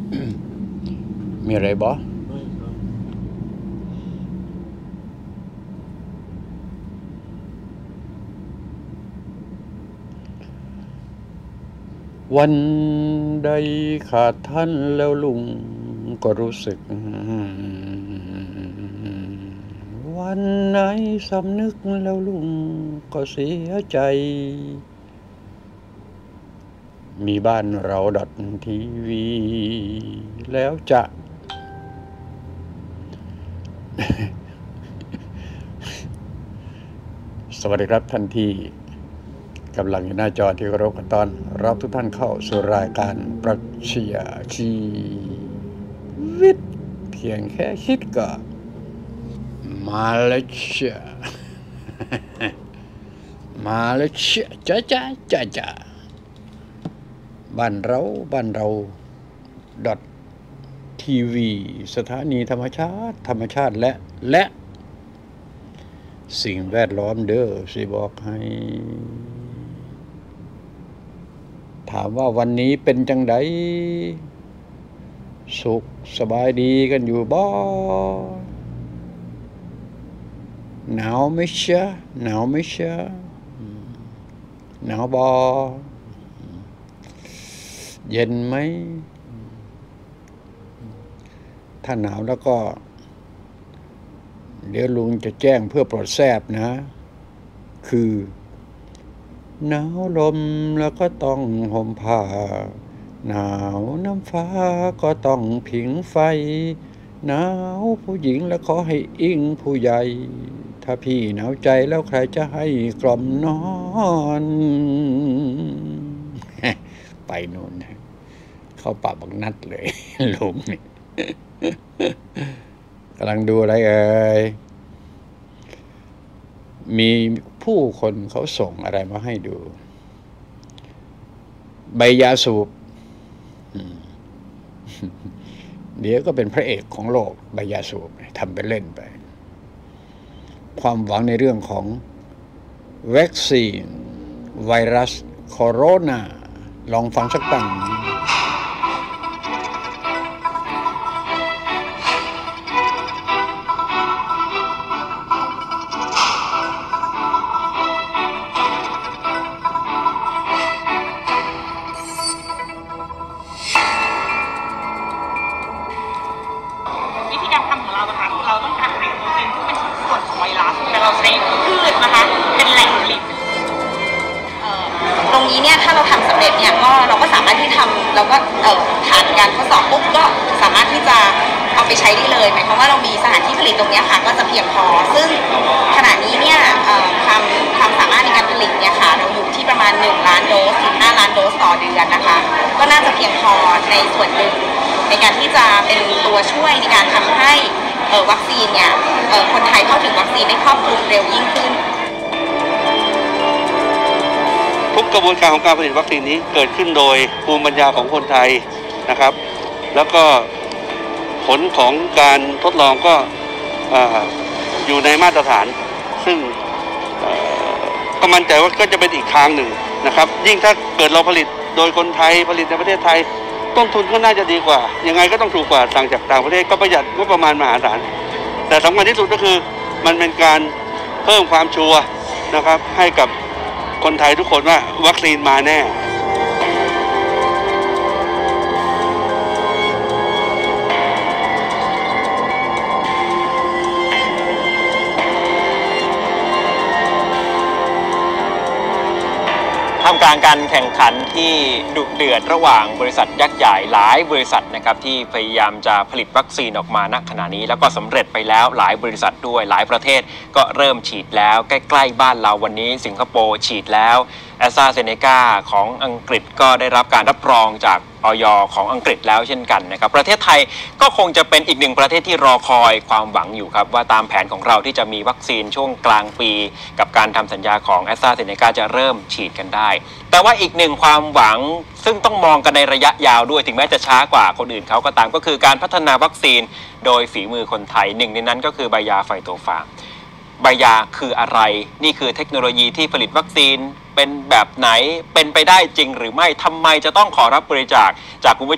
มีอะไรบ่วันใดขาดท่านแล้วลุงก็รู้สึกวันไหนสำนึกแล้วลุงก็เสียใจมีบ้านเราดัดทีวีแล้วจะ สวัสดีครับท่านที่กำลังอยู่หน้าจอที่เคารพกันตอนรับทุกท่านเข้าสู่รายการปรัชญาชีวิตเพียงแค่คิดก็มาแล้วเชีย มาแล้วเชียจ้าบ้านเราทีวีสถานีธรรมชาติและสิ่งแวดล้อมเด้อสิบอกให้ถามว่าวันนี้เป็นจังไดสุขสบายดีกันอยู่บ่หนาวไหมเชียหนาวบ่เย็นไหมถ้าหนาวแล้วก็เดี๋ยวลุงจะแจ้งเพื่อโปรดแทรบนะคือหนาวลมแล้วก็ต้องห่มผ้าหนาวน้ำฟ้าก็ต้องผิงไฟหนาวผู้หญิงแล้วขอให้อิงผู้ใหญ่ถ้าพี่หนาวใจแล้วใครจะให้กล่อมนอน ไปโน่นเข้าป่าบักนัดเลย ลุงนี่ กำลังดูอะไรเอ่ยมีผู้คนเขาส่งอะไรมาให้ดูใบยาสูบ เดี๋ยวก็เป็นพระเอกของโลกใบยาสูบทำไปเล่นไปความหวังในเรื่องของวัคซีนไวรัสโคโรนาลองฟังสักตั้งตรงนี้เนี่ยถ้าเราทำสำเร็จเนี่ยก็เราก็สามารถที่ทำเราก็ผ่านการทดสอบปุ๊บก็สามารถที่จะเอาไปใช้ได้เลยหมายความว่าเรามีสถานที่ผลิตตรงนี้ค่ะก็จะเพียงพอซึ่งขณะนี้เนี่ยความสามารถในการผลิตเนี่ยค่ะเราอยู่ที่ประมาณ1 ล้านโดสถึง5 ล้านโดสต่อเดือนนะคะก็น่าจะเพียงพอในส่วนหนึ่งในการที่จะเป็นตัวช่วยในการทำให้วัคซีนเนี่ยคนไทยเข้าถึงวัคซีนได้ครอบคลุมเร็วยิ่งขึ้นทุกกระบวนการของการผลิตวัคซีนนี้เกิดขึ้นโดยภูมิปัญญาของคนไทยนะครับแล้วก็ผลของการทดลองก็อยู่ในมาตรฐานซึ่งก็มั่นใจว่าก็จะเป็นอีกทางหนึ่งนะครับยิ่งถ้าเกิดเราผลิตโดยคนไทยผลิตในประเทศไทยต้นทุนก็น่าจะดีกว่ายังไงก็ต้องถูกกว่าสั่งจากต่างประเทศก็ประหยัดงบประมาณมหาศาลแต่สำคัญที่สุดก็คือมันเป็นการเพิ่มความชัวร์นะครับให้กับคนไทยทุกคนว่าวัคซีนมาแน่ท่ามกลางการแข่งขันที่ดุเดือดระหว่างบริษัทยักษ์ใหญ่หลายบริษัทนะครับที่พยายามจะผลิตวัคซีนออกมาณขณะนี้แล้วก็สำเร็จไปแล้วหลายบริษัทด้วยหลายประเทศก็เริ่มฉีดแล้วใกล้ๆบ้านเราวันนี้สิงคโปร์ฉีดแล้วแอสตราเซเนกาของอังกฤษก็ได้รับการรับรองจากอย.ของอังกฤษแล้วเช่นกันนะครับประเทศไทยก็คงจะเป็นอีกหนึ่งประเทศที่รอคอยความหวังอยู่ครับว่าตามแผนของเราที่จะมีวัคซีนช่วงกลางปีกับการทำสัญญาของแอสตราเซเนกาจะเริ่มฉีดกันได้แต่ว่าอีกหนึ่งความหวังซึ่งต้องมองกันในระยะยาวด้วยถึงแม้จะช้ากว่าคนอื่นเขาก็ตามก็คือการพัฒนาวัคซีนโดยฝีมือคนไทยหนึ่งในนั้นก็คือไบยาไฟโตฟาร์มไบยาคืออะไรนี่คือเทคโนโลยีที่ผลิตวัคซีนเป็นแบบไหนเป็นไปได้จริงหรือไม่ทำไมจะต้องขอรับบริจาคจากคุณผู้ชม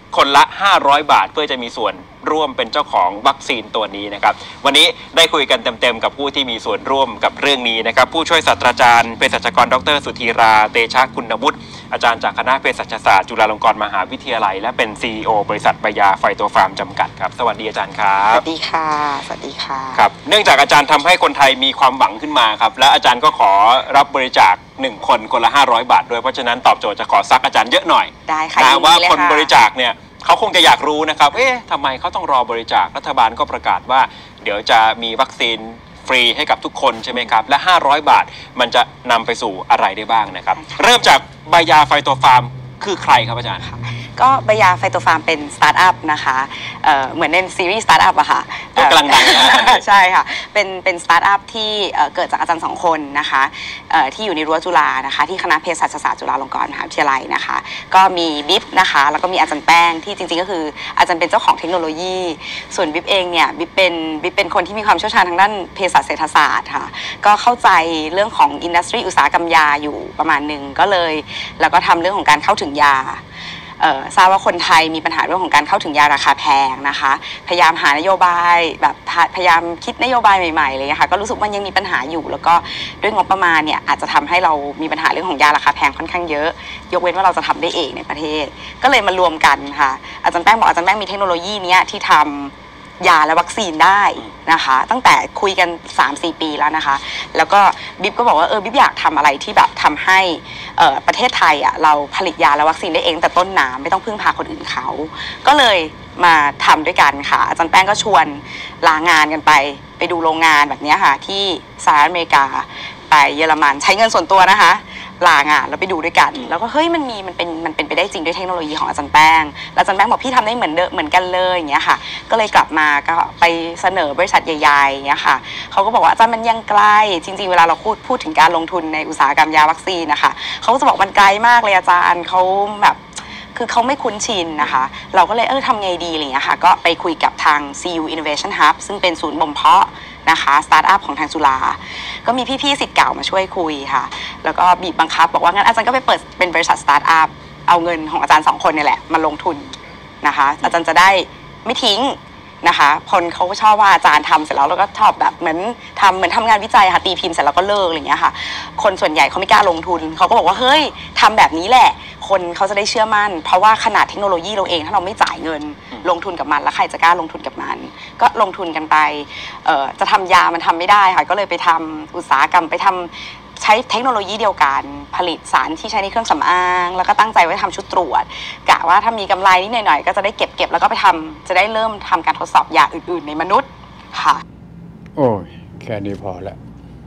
คนละ500 บาทเพื่อจะมีส่วนร่วมเป็นเจ้าของวัคซีนตัวนี้นะครับวันนี้ได้คุยกันเต็มๆกับผู้ที่มีส่วนร่วมกับเรื่องนี้นะครับผู้ช่วยศาสตราจารย์เภสัชกรดร.สุธีราเตชะคุณวุฒิอาจารย์จากคณะเภสัชศาสตร์จุฬาลงกรณ์มหาวิทยาลัยและเป็น CEO บริษัทบายาไฟโตฟาร์มจำกัดครับสวัสดีอาจารย์ครับสวัสดีค่ะสวัสดีค่ะครับเนื่องจากอาจารย์ทำให้คนไทยมีความหวังขึ้นมาครับและอาจารย์ก็ขอรับบริจาค1 คนละ500 บาทด้วยเพราะฉะนั้นตอบโจทย์จะขอซักอาจารย์เยอะหน่อยได้ค่ะว่าคนบริจาคเนี่ยเขาคงจะอยากรู้นะครับทำไมเขาต้องรอบริจาครัฐบาลก็ประกาศว่าเดี๋ยวจะมีวัคซีนฟรีให้กับทุกคนใช่ไหมครับและ500 บาทมันจะนำไปสู่อะไรได้บ้างนะครับเริ่มจากบายาไฟโตฟาร์มคือใครครับอาจารย์ก็บายาไฟโตฟาร์มเป็นสตาร์ทอัพนะคะเหมือนในซีรีส์สตาร์ทอัพอะค่ะกำลังดังใช่ค่ะเป็นสตาร์ทอัพที่เกิดจากอาจารย์2 คนนะคะที่อยู่ในรั้วจุฬานะคะที่คณะเภสัชศาสตร์จุฬาลงกรณ์มหาวิทยาลัยนะคะก็มีบิ๊บนะคะแล้วก็มีอาจารย์แป้งที่จริงๆก็คืออาจารย์เป็นเจ้าของเทคโนโลยีส่วนบิ๊บเองเนี่ยบิ๊บเป็นคนที่มีความเชี่ยวชาญทางด้านเภสัชเศรษฐศาสตร์ค่ะก็เข้าใจเรื่องของอินดัสทรีอุตสาหกรรมยาอยู่ประมาณหนึ่งก็เลยแล้วก็ทำเรื่องของการเข้าถึงยาทราบว่าคนไทยมีปัญหาเรื่องของการเข้าถึงยาราคาแพงนะคะพยายามหานโยบายแบบพยายามคิดนโยบายใหม่ๆเลยนะคะก็รู้สึกว่ายังมีปัญหาอยู่แล้วก็ด้วยงบประมาณเนี่ยอาจจะทำให้เรามีปัญหาเรื่องของยาราคาแพงค่อนข้างเยอะยกเว้นว่าเราจะทำได้เองในประเทศก็เลยมารวมกันค่ะอาจารย์แป้งบอกอาจารย์แป้งมีเทคโนโลยีนี้ที่ทำยาและวัคซีนได้นะคะตั้งแต่คุยกัน 3-4 ปีแล้วนะคะแล้วก็บิ๊บก็บอกว่าบิ๊บอยากทำอะไรที่แบบทำให้ประเทศไทยอ่ะเราผลิตยาและวัคซีนได้เองแต่ต้นน้ำไม่ต้องพึ่งพาคนอื่นเขาก็เลยมาทำด้วยกันค่ะอาจารย์แป้งก็ชวนลางานกันไปดูโรงงานแบบนี้ค่ะที่สหรัฐอเมริกาไปเยอรมันใช้เงินส่วนตัวนะคะลางานแล้วไปดูด้วยกันแล้วก็เฮ้ยมันเป็นไปได้จริงด้วยเทคโนโลยีของอาจารย์แป้งแล้วอาจารย์แป้งบอกพี่ทำได้เหมือนกันเลยอย่างเงี้ยค่ะก็เลยกลับมาก็ไปเสนอบริษัทใหญ่ๆอย่างเงี้ยค่ะเขาก็บอกว่าอาจารย์มันยังไกลจริงๆเวลาเราพูดถึงการลงทุนในอุตสาหกรรมยาวัคซีนนะคะเขาก็จะบอกมันไกลมากเลยอาจารย์เขาแบบคือเขาไม่คุ้นชินนะคะเราก็เลยทำไงดีอะไรอย่างเงี้ยค่ะก็ไปคุยกับทาง CU Innovation Hub ซึ่งเป็นศูนย์บ่มเพาะนะคะสตาร์ทอัพของทางจุฬาก็มีพี่ๆศิษย์เก่ามาช่วยคุยค่ะแล้วก็บีบบังคับบอกว่างั้นอาจารย์ก็ไปเปิดเป็นบริษัทสตาร์ทอัพเอาเงินของอาจารย์2 คนนี่แหละมาลงทุนนะคะอาจารย์จะได้ไม่ทิ้งนะคะคนเขาก็ชอบว่าอาจารย์ทำเสร็จแล้วก็ชอบแบบเหมือนทำงานวิจัยค่ะตีพิมพ์เสร็จแล้วก็เลิกอะไรอย่างเงี้ยค่ะคนส่วนใหญ่เขาไม่กล้าลงทุนเขาก็บอกว่าเฮ้ยทำแบบนี้แหละคนเขาจะได้เชื่อมั่นเพราะว่าขนาดเทคโนโลยีเราเองถ้าเราไม่จ่ายเงินลงทุนกับมันแล้วใครจะกล้าลงทุนกับมันก็ลงทุนกันไปจะทำยามันทำไม่ได้ค่ะก็เลยไปทำอุตสาหกรรมไปทำใช้เทคโนโลยีเดียวกันผลิตสารที่ใช้ในเครื่องสำอางแล้วก็ตั้งใจไว้ทำชุดตรวจกะว่าถ้ามีกำไรนิดหน่อยๆก็จะได้เก็บแล้วก็ไปทำจะได้เริ่มทำการทดสอบยาอื่นๆในมนุษย์ค่ะโอ้ยแค่นี้พอแล้ว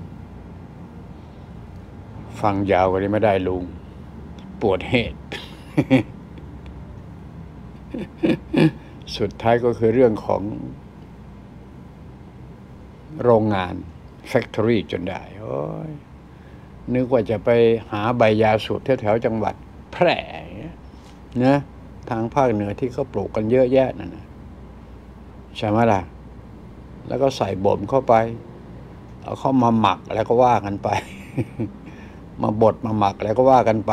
ฟังยาวกว่านี้ไม่ได้ลุงปวดเหตุ สุดท้ายก็คือเรื่องของโรงงาน Factory จนได้โอ้ยนึกว่าจะไปหาใบยาสูบแถวๆจังหวัดแพร่นะทางภาคเหนือที่เขาปลูกกันเยอะแยะนั่นนะใช่ไหมล่ะแล้วก็ใส่บ่มเข้าไปเอาเข้ามาหมักแล้วก็ว่ากันไป มาบดมาหมักแล้วก็ว่ากันไป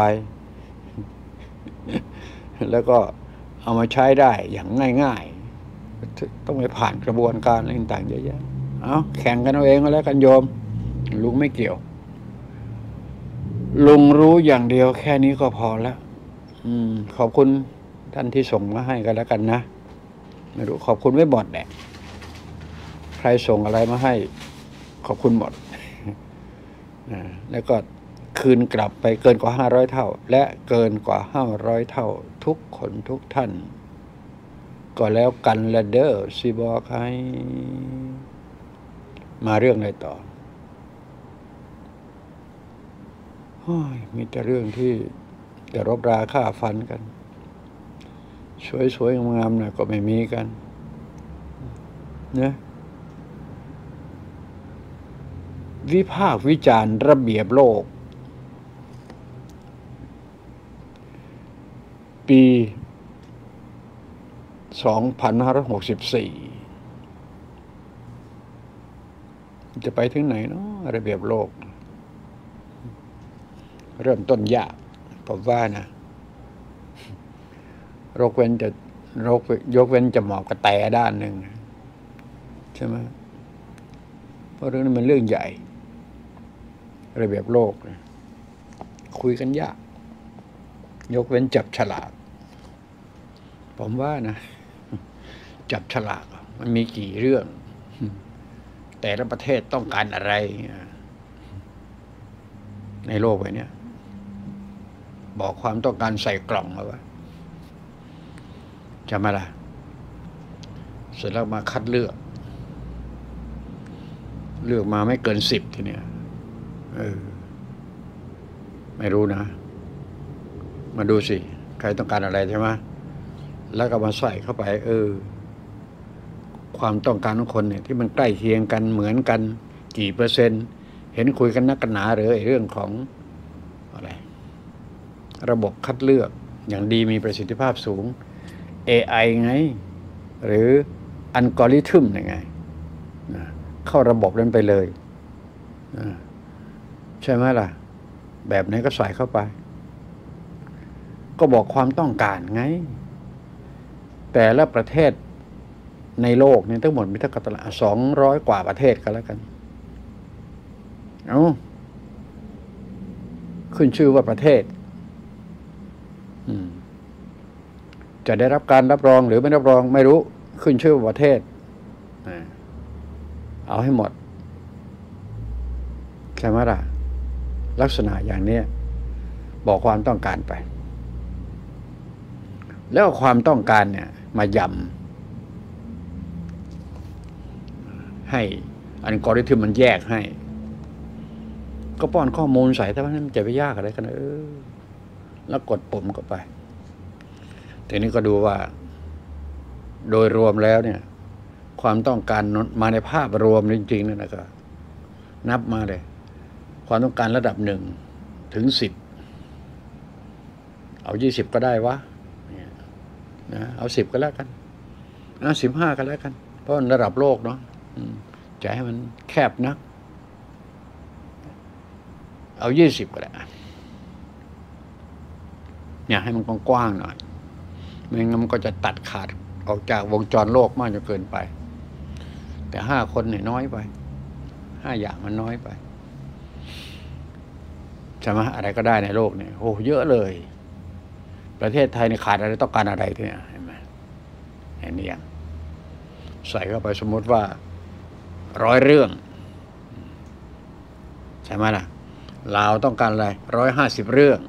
แล้วก็เอามาใช้ได้อย่างง่ายๆต้องไปผ่านกระบวนการอะไรต่างๆเยอะแยะเอาแข่งกันเอาเองก็แล้วกันโยมลุงไม่เกี่ยวลุงรู้อย่างเดียวแค่นี้ก็พอแล้วขอบคุณท่านที่ส่งมาให้กันแล้วกันนะไม่รู้ขอบคุณไม่หมดแหละใครส่งอะไรมาให้ขอบคุณหมดแล้วก็คืนกลับไปเกินกว่า500เท่าและเกินกว่า500เท่าทุกคนทุกท่านก็แล้วกันละเด้อสิบอกให้มาเรื่องอะไรต่อมีแต่เรื่องที่จะรบราฆ่าฟันกันสวยๆงามๆหน่อยก็ไม่มีกันนะวิพากษ์วิจารณ์ระเบียบโลกปี2564จะไปถึงไหนเนาะระเบียบโลกเริ่มต้นยากผมว่านะโรคเว้นจะยกเว้นจะหมอบกระแตด้านหนึ่งใช่ไหมเพราะเรื่องนี้มันเรื่องใหญ่ระเบียบโลกคุยกันยากยกเว้นจับฉลากผมว่านะจับฉลากมันมีกี่เรื่องแต่ละประเทศต้องการอะไรในโลกใบนี้บอกความต้องการใส่กล่องเอาไว้จะมาล่ะเสร็จแล้วมาคัดเลือกมาไม่เกิน10ทีเนี้ยไม่รู้นะมาดูสิใครต้องการอะไรใช่ไหมแล้วก็มาใส่เข้าไปความต้องการของคนเนี่ยที่มันใกล้เคียงกันเหมือนกันกี่เปอร์เซ็นต์เห็นคุยกันนักกันหนาหรือเรื่องของอะไรระบบคัดเลือกอย่างดีมีประสิทธิภาพสูง AI ไงหรืออัลกอริทึมยังไงเข้าระบบนั้นไปเลยใช่ไหมล่ะแบบไหนก็ใส่เข้าไปก็บอกความต้องการไงแต่ละประเทศในโลกเนี่ยทั้งหมดมีเท่ากับ200 กว่าประเทศกันแล้วกันขึ้นชื่อว่าประเทศจะได้รับการรับรองหรือไม่รับรองไม่รู้ขึ้นชื่อว่าประเทศเอาให้หมดใช่ไหมล่ะลักษณะอย่างนี้บอกความต้องการไปแล้วความต้องการเนี่ยมายำให้อัลกอริทึมมันแยกให้ก็ป้อนข้อมูลใส่ถ้ามันจะไปยากอะไรกันแล้วกดปุ่มเข้าไปทีนี้ก็ดูว่าโดยรวมแล้วเนี่ยความต้องการมาในภาพรวมจริงๆนั่นก็นับมาเลยความต้องการระดับ1 ถึง 10เอา20ก็ได้วะนะเอา10ก็แล้วกัน15ก็แล้วกันเพราะระดับโลกเนาะจะให้มันแคบนักเอา20ก็ได้เนี่ยให้มันกว้างๆหน่อยไม่งั้นมันก็จะตัดขาดออกจากวงจรโลกมากจนเกินไปแต่5 คนเนี่ยน้อยไป5 อย่างมันน้อยไปใช่ไหมอะไรก็ได้ในโลกเนี่ยโอ้เยอะเลยประเทศไทยนี่ขาดอะไรต้องการอะไรเนี่ยเห็นไหมเห็นนี่ยังใส่เข้าไปสมมติว่า100 เรื่องใช่ไหมล่ะลาวต้องการอะไร150 เรื่อง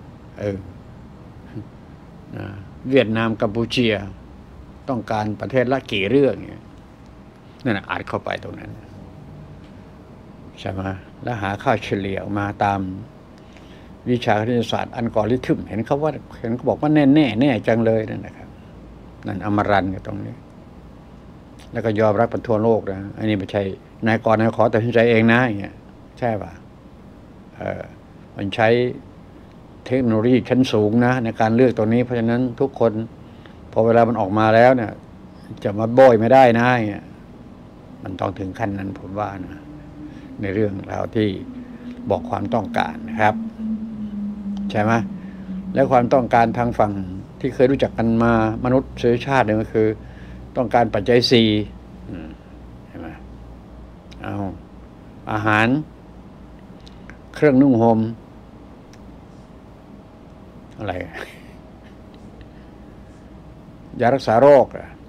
เวียดนามกัมพูเชียต้องการประเทศละกี่เรื่องเนี่ยนั่นอัดเข้าไปตรงนั้นใช่ไหมแล้วหาค่าเฉลี่ยออกมาตามวิชาคณิตศาสตร์อัลกอริทึมเห็นเขาบอกว่าแน่จังเลยนั่นนะครับนั่นอมรันกับตรงนี้แล้วก็ยอมรับกันทั่วโลกนะอันนี้ไม่ใช่นายกนายขอตัดสินใจเองนะอย่างเงี้ยใช่ป่ะมันใช้เทคโนโลยีชั้นสูงนะในการเลือกตัวนี้เพราะฉะนั้นทุกคนพอเวลามันออกมาแล้วเนี่ยจะมาโบยไม่ได้นะอย่างเงี้ยมันต้องถึงขั้นนั้นผมว่านะในเรื่องราวที่บอกความต้องการนะครับใช่ไหมและความต้องการทางฝั่งที่เคยรู้จักกันมามนุษย์เชื้อชาติเนี่ยก็คือต้องการปัจจัย4ใช่ไหมเอาอาหารเครื่องนุ่งห่มอะไรยารักษาโรค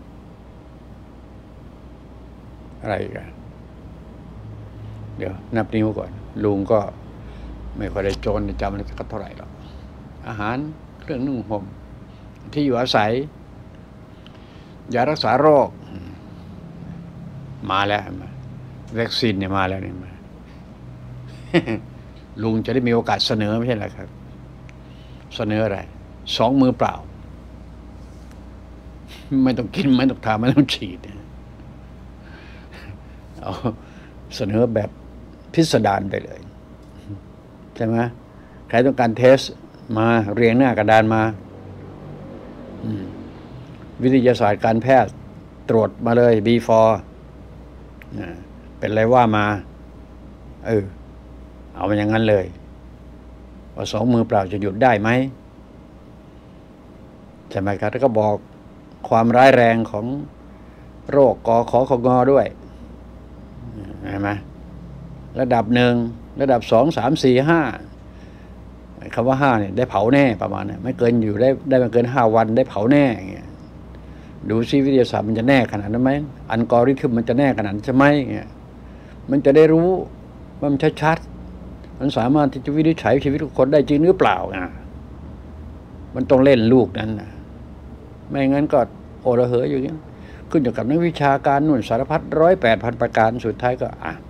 อะไรกันเดี๋ยวนับนิ้วก่อนลุงก็ไม่ค่อยได้โจรจำอะไรก็เท่าไหร่หรอกอาหารเครื่องนุ่งห่มที่อยู่อาศัยยารักษาโรคมาแล้ววัคซีนเนี่ยมาแล้วเนี่ยมาลุงจะได้มีโอกาสเสนอไม่ใช่เหรอครับเสนออะไร2 มือเปล่าไม่ต้องกินไม่ต้องทาไม่ต้องฉีดเอาเสนอแบบพิสดารไปเลยใช่ไหมใครต้องการเทสมาเรียงหน้ากระดานมาวิทยาศาสตร์การแพทย์ตรวจมาเลย before เป็นไรว่ามาเอามันอย่างนั้นเลยว่า2 มือเปล่าจะหยุดได้ไหมใช่ไหมครับแล้วก็บอกความร้ายแรงของโรคกขคงด้วยเห็นไหมระดับหนึ่งระดับ2 3 4 5คำว่า5เนี่ยได้เผาแน่ประมาณนี้ไม่เกินอยู่ได้ไม่เกิน5 วันได้เผาแน่อย่างเงี้ยดูซิวิทยาศาสตร์มันจะแน่ขนาดนั้นไหมอัลกอริทึมมันจะแน่ขนาดนั้นใช่ไหมเงี้ยมันจะได้รู้ว่ามันชัดๆมันสามารถที่จะวินิจฉัยชีวิตทุกคนได้จริงหรือเปล่ามันต้องเล่นลูกนั้นนะไม่งั้นก็โอละเหยอยู่อย่างนี้ขึ้นอยู่กับนักวิชาการนู่นสารพัด108,000 ประการสุดท้ายก็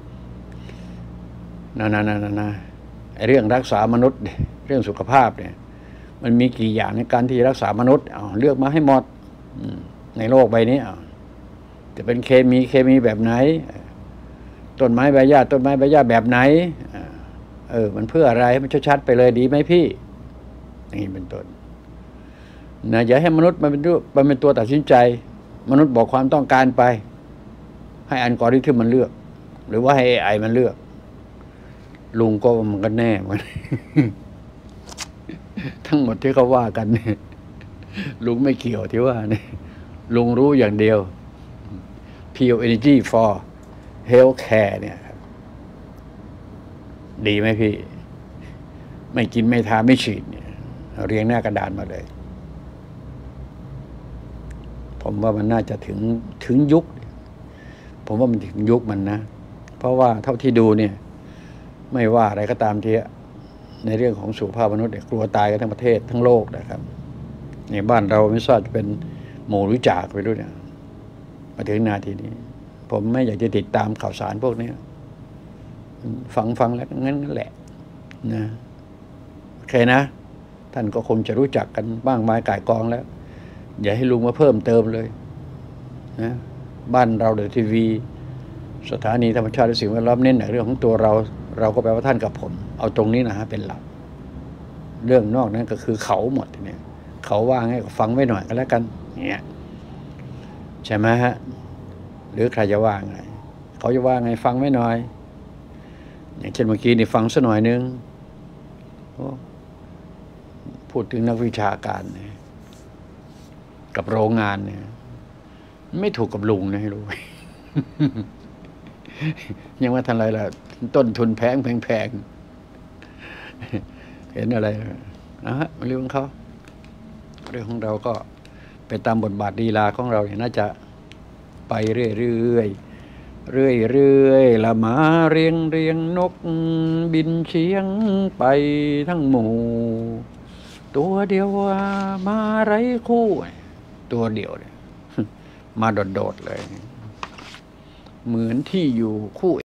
ไอ้เรื่องรักษามนุษย์เรื่องสุขภาพเนี่ยมันมีกี่อย่างในการที่รักษามนุษย์เลือกมาให้หมดในโลกใบนี้จะเป็นเคมีแบบไหนต้นไม้ใบหญ้าแบบไหนมันเพื่ออะไรมันชัดๆไปเลยดีไหมพี่นี่เป็นต้นนะอย่าให้มนุษย์มันเป็นตัวตัดสินใจมนุษย์บอกความต้องการไปให้อัลกอริทึมมันเลือกหรือว่าให้ AI มันเลือกลุงก็มันก็แน่มัน ทั้งหมดที่เขาว่ากันเนี่ยลุงไม่เกี่ยวที่ว่าเนี่ยลุงรู้อย่างเดียว Pure Energy for Healthcare เนี่ยดีไหมพี่ไม่กินไม่ทาไม่ฉีดเนี่ยเรียงหน้ากระดานมาเลยผมว่ามันน่าจะถึงยุคผมว่ามันถึงยุคมันนะเพราะว่าเท่าที่ดูเนี่ยไม่ว่าอะไรก็ตามทีในเรื่องของสุขภาพมนุษย์กลัวตายกันทั้งประเทศทั้งโลกนะครับในบ้านเราไม่ทราบจะเป็นหมู่หรือจากไปด้วยเนี่ยมาถึงนาทีนี้ผมไม่อยากจะติดตามข่าวสารพวกนี้ฟังแล้วงั้นแหละนะโอเคนะท่านก็คงจะรู้จักกันบ้างมายก่ายกองแล้วอย่าให้ลุงมาเพิ่มเติมเลยนะบ้านเราเดอะทีวีสถานีธรรมชาติและสิ่งแวดล้อมเน้นในเรื่องของตัวเราก็แปลว่าท่านกับผมเอาตรงนี้นะฮะเป็นหลักเรื่องนอกนั้นก็คือเขาหมดเนี่ยเขาว่าไงก็ฟังไว้หน่อยก็แล้วกันเนี่ยใช่ไหมฮะหรือใครจะว่าไงเขาจะว่าไงฟังไว้หน่อยอย่างเช่นเมื่อกี้นี่ฟังซะหน่อยนึงพูดถึงนักวิชาการเนี่ยกับโรงงานเนี่ยไม่ถูกกับลุงนะให้รู้ ยังว่าทันไรล่ะต้นทุนแพงเห็นอะไรนะฮะเรื่องของเขาเรื่องของเราก็ไปตามบทบาทลีลาของเราเนี่ยน่าจะไปเรื่อยละมาเรียงนกบินเชียงไปทั้งหมู่ตัวเดียวมาไร้คู่ตัวเดียวเนี่ยมาโดดๆเลยเหมือนที่อยู่คู่